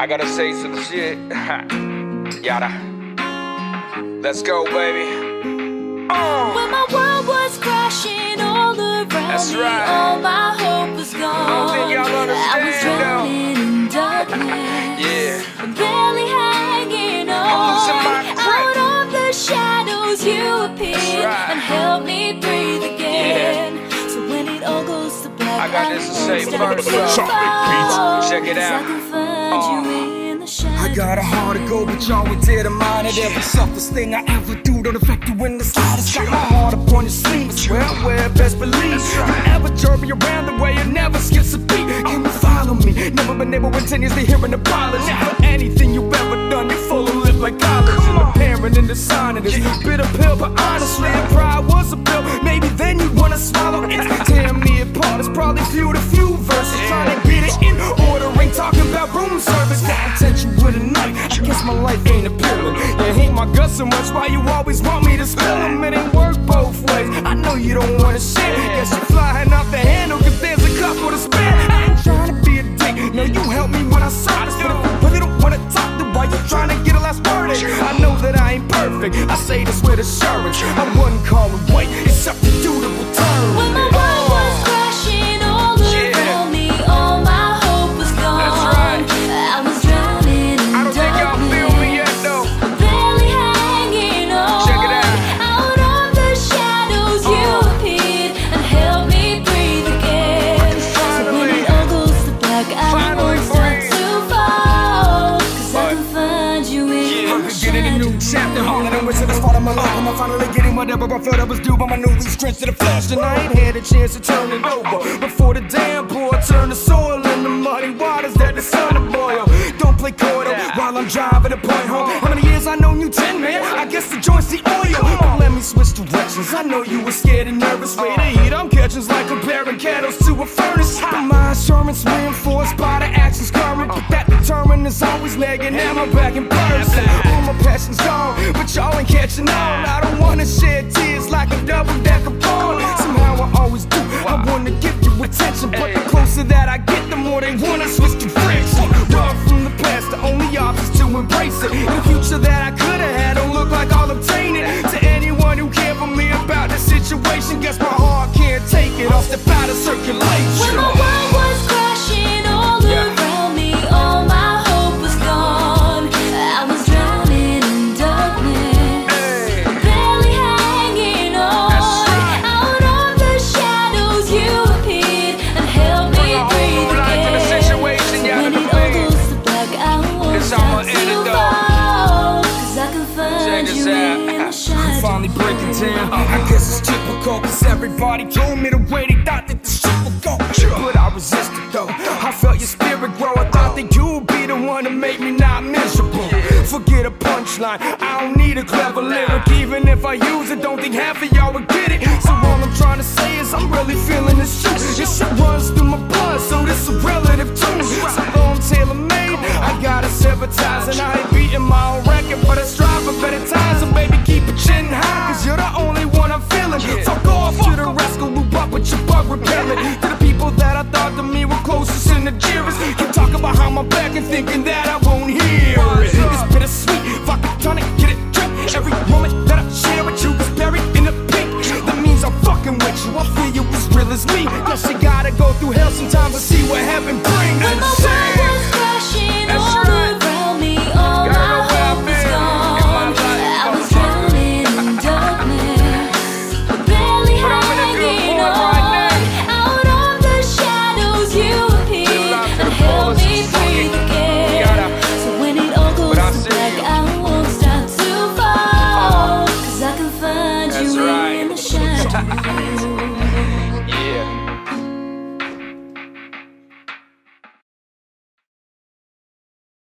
I gotta say some shit. Yada. Let's go, baby. When my world was crashing all around That's me, right. all my hope was gone. I don't think y'all understand, I was drowning in darkness. Yeah. Barely hanging on. I'm losing my grip. Out of the shadows you appeared, right. and helped me breathe again. So when it all goes to black, I got this to say first, check it out. I can find you in the shadows. I got a heart to go, but y'all would tear the mind at every selfless thing I ever do. Don't affect you in the slightest. Got my heart up on your sleeve, well, where best believe. You ever jerk me around the way it never skips a beat. Can you follow me? Never been able in 10 years to hear an apology for anything you've ever done. You're full of lip like college. And the parent in the sign of this bitter pill, but honestly, if pride was a pill, maybe then you'd wanna swallow it. Tear me apart, it's probably few to few verses. Trying to get it in order, ain't talking about room service. Got attention with a knife, I guess my life ain't appealing. You hate my guts so much, why you always want me to spill them? It ain't work both ways, I know you don't wanna share. Guess you're flying off the handle, cause there's a couple to spare. I ain't trying to be a dick, no, you helped me when I saw this. But if you really don't wanna talk, then why you trying to get a last word in? I know that I ain't perfect, I say this with assurance. I wouldn't call it wait, it's up to you to return. When my world was crashing all around me, all my hope was gone. That's right. I was drowning in I don't think y'all feel me yet, though. barely hanging on. Check it out. Out of the shadows you appeared, and helped me breathe again. So when it all goes to black, I Finally won't stop breathe. to fall, cause I can find you in the Beginning a new chapter, haunted and wishing this part of my life. I'm finally getting whatever I felt I was due, but my newly drenched to the flesh. And I ain't had a chance to turn it over before the damn boy turned the soil into muddy waters that the sun to boil. Don't play coy while I'm driving to point home. How many years I known you? 10, man. I guess the joint's the oil. But let me switch directions. I know you were scared and nervous. Way to heat, I'm catching's like comparing kettles to a furnace. But my assurance reinforced by the actions current. But that determined is always nagging at my back in person. All my passion's gone, but y'all ain't catching on. I don't wanna shed tears like a double-decker ball. Somehow I always do. I wanna give you attention, but the closer that I get, the more they wanna switch to friction. Run from the past, the only option's to embrace it. The future that I could've had don't look like I'll obtain it. To anyone who cared for me about the situation, guess my heart can't take it. I'll step out of circulation. When my world was crashing all around me, all my hope was gone. I was drowning in darkness, barely hanging on. Out of the shadows you appeared, and helped me breathe again. So when it all goes to black, I won't stop to fall, cause I can find you in the shadows. Finally breaking down, I guess it's typical, cause everybody told me the way they thought that the shit would go. But I resisted though, I felt your spirit grow. I thought that you'd be the one to make me not miserable. Forget a punchline, I don't need a clever lyric. Even if I use it, don't think half of y'all would get it. So all I'm trying to say is I'm really feeling this shit. This shit runs through my blood, so this a relative tune. So though I'm tailor-made, I gotta advertise. And I ain't beating my own record, but I strive for better times. So baby, keep your chin high, cause you're the only one I'm feeling. Fuck off to the rest, go loop up with your bug repellent. To the people that I thought to me were closest and the dearest, keep talking behind my back and thinking that I won't hear it. It's bittersweet, vodka tonic, get it drink. Every moment that I share with you is buried in the pink. That means I'm fucking with you, I feel you as real as me. Guess you gotta go through hell sometimes to see what heaven brings. When my world was crashing all around me, all my hope was gone. I was drowning in darkness, barely hanging on. Out of the shadows you appeared, and helped me breathe again. So when it all goes to black, I won't stop to fall, cause I can find you in the shadows.